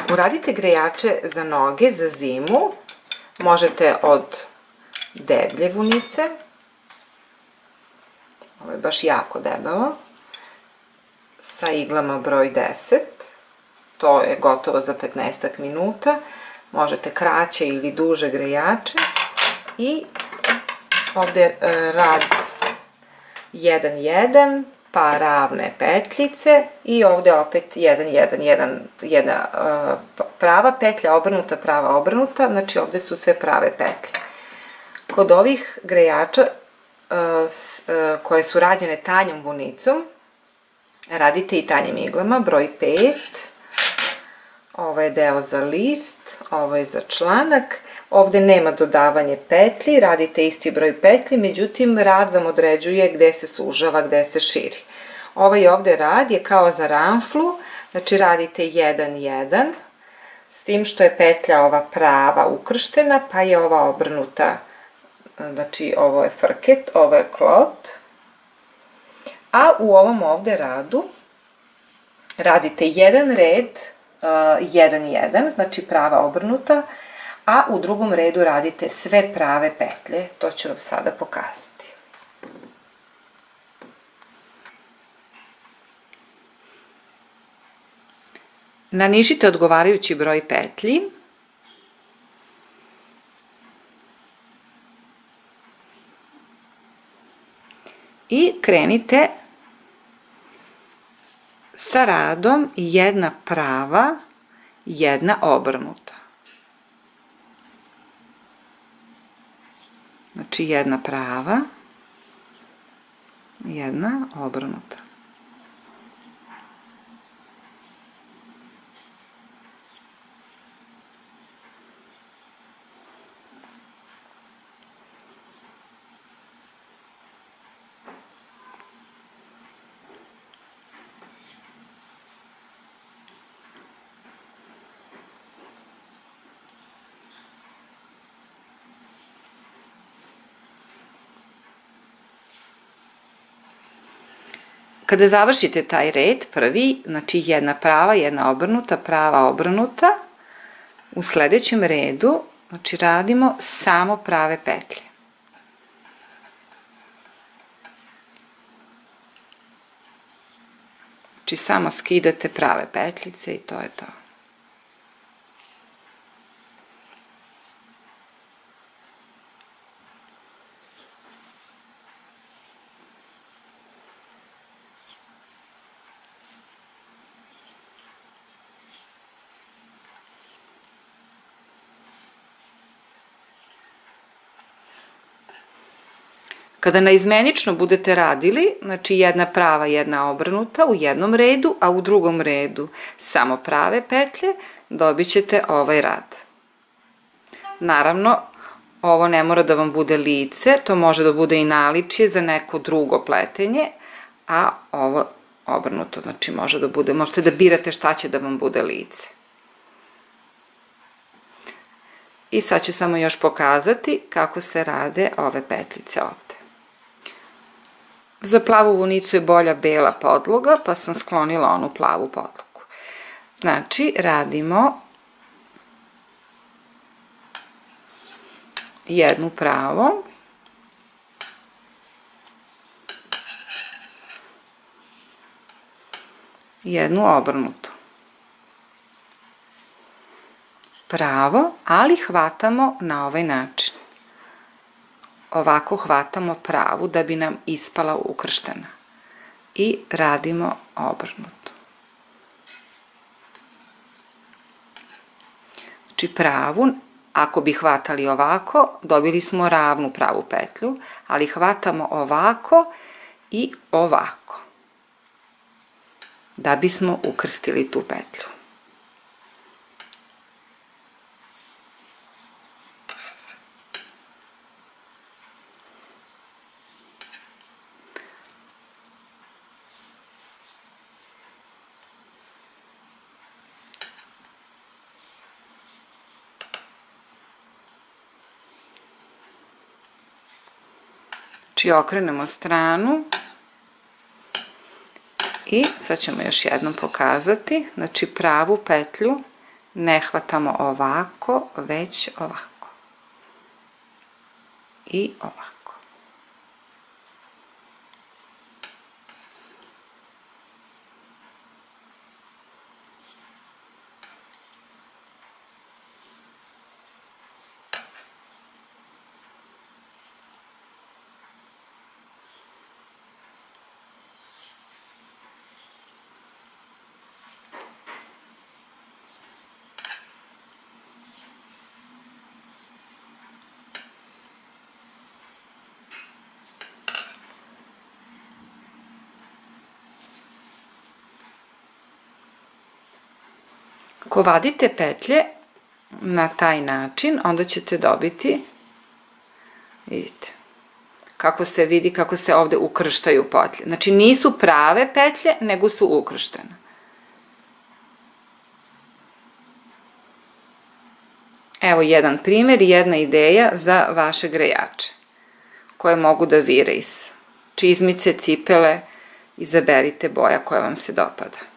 Uradite grejače za noge za zimu. Možete od deblje vunice. Ovo je baš jako debelo. Sa iglama broj 10. To je gotovo za 15 minuta. Možete kraće ili duže grejače. I ovde rad 1-1, pa ravne petljice i ovde opet 1-1, jedna prava petlja, obrnuta, prava, obrnuta, znači ovde su sve prave petlje. Kod ovih grejača koje su rađene tanjom vunicom, radite i tanjim iglama, broj 5, ovo je deo za list, ovo je za članak. Ovde nema dodavanje petlji, radite isti broj petlji, međutim rad vam određuje gde se sužava, gde se širi. Ovaj ovde rad je kao za ranflu, znači radite 1-1, s tim što je petlja ova prava ukrštena, pa je ova obrnuta, znači ovo je frket, ovo je klot. A u ovom ovde radu radite jedan red, 1-1, znači prava obrnuta, a u drugom redu radite sve prave petlje, to ću vam sada pokazati. Nanižite odgovarajući broj petlji. I krenite sa radom jedna prava, jedna obrnuta. Znači jedna prava, jedna obrnuta. Kada završite taj red, prvi, znači jedna prava, jedna obrnuta, prava, obrnuta, u sledećem redu, znači radimo samo prave petlje. Znači samo skidate prave petljice i to je to. Kada naizmenično budete radili, znači jedna prava, jedna obrnuta u jednom redu, a u drugom redu samo prave petlje, dobit ćete ovaj rad. Naravno, ovo ne mora da vam bude lice, to može da bude i naličje za neko drugo pletenje, a ovo obrnuto, znači može da bude, možete da birate šta će da vam bude lice. I sad ću samo još pokazati kako se rade ove petljice ovde. Za plavu vunicu je bolja bela podloga, pa sam sklonila onu plavu podlogu. Znači, radimo jednu pravo, jednu obrnutu. Pravo, ali hvatamo na ovaj način. Ovako hvatamo pravu da bi nam ispala ukrštena. I radimo obrnuto. Znači pravu, ako bi hvatali ovako, dobili smo ravnu pravu petlju, ali hvatamo ovako i ovako, da bismo ukrstili tu petlju. Znači okrenemo stranu i sad ćemo još jednom pokazati, znači pravu petlju ne hvatamo ovako, već ovako. I ovako. Ako vadite petlje na taj način, onda ćete dobiti, vidite, kako se vidi, kako se ovde ukrštaju petlje. Znači nisu prave petlje, nego su ukrštene. Evo jedan primjer i jedna ideja za vaše grejače, koje mogu da vire iz čizmice, cipele, izaberite boja koja vam se dopada.